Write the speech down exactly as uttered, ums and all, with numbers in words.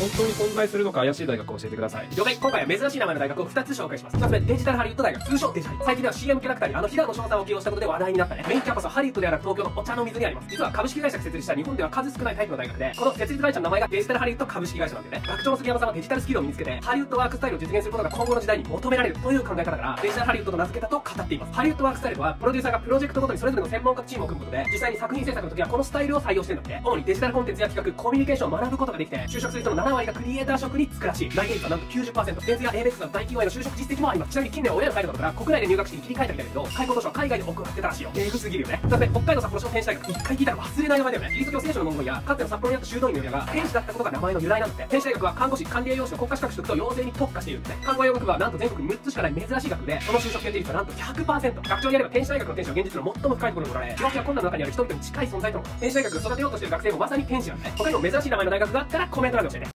本当に存在するのか怪しい大学を教えてください。了解。今回は珍しい名前の大学をふたつ紹介します。ひとつめ、デジタルハリウッド大学、通称デジハリ。最近では シーエム キャラクターにあの平野翔さんを起用したことで話題になったね。メインキャンパスはハリウッドである東京のお茶の水にあります。実は株式会社が設立した日本では数少ないタイプの大学で、この設立会社の名前がデジタルハリウッド株式会社なんでね。学長の杉山さんはデジタルスキルを身につけて、ハリウッドワークスタイルを実現することが今後の時代に求められるという考え方から、デジタルハリウッドと名付けたと語っています。ハリウッドワークスタイルとは、プロデューサーがプロジェクトごとにそれぞれの専門家チームを組むことで、実際に作品制作の時はこのスタイルを採用してるんだって。主にデジタルコンテンツや企画、コミュニケーションを学ぶことができて、就職する人のななわりがクリエイター職に就くらしい。内定率はなんと きゅうじゅっパーセント。電通や エーベックス など大企業への就職実績もあります。ちなみに近年は親の態度だから国内で入学式に切り替えたみたいだけど、開校当初は海外で行ってたらしいよ。えぐすぎるよね。だって北海道札幌市の天使大学、一回聞いたら忘れない名前だよね。キリスト教聖書の文言や、かつての札幌にあった修道院の親が天使だったことが名前の由来なんだって。天使大学は看護師、管理栄養士の国家資格取得と養成に特化しているんですね。看護養学部はなんと全国にむっつしかない珍しい学部で、その就職決定率はなんと ひゃくパーセント。学長にやれば天使大学の天使は現実の最も深いところにおられ、病気や困難の中にある人々に近い存在とのこと。天使大学を育てようとしている学生もまさに天使なんだね。他にも珍しい名前の大学があったらコメント欄で教えて。